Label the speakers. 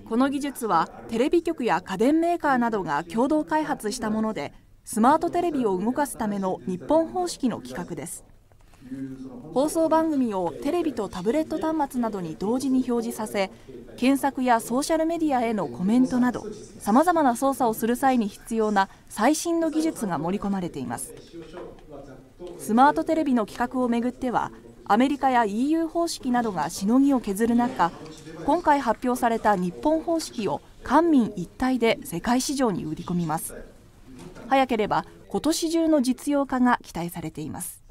Speaker 1: この技術はテレビ局や家電メーカーなどが共同開発したもので、スマートテレビを動かすための日本方式の企画です。放送番組をテレビとタブレット端末などに同時に表示させ、検索やソーシャルメディアへのコメントなどさまざまな操作をする際に必要な最新の技術が盛り込まれています。スマートテレビの規格をめぐっては、アメリカや EU 方式などがしのぎを削る中、今回発表された日本方式を官民一体で世界市場に売り込みます。早ければ今年中の実用化が期待されています。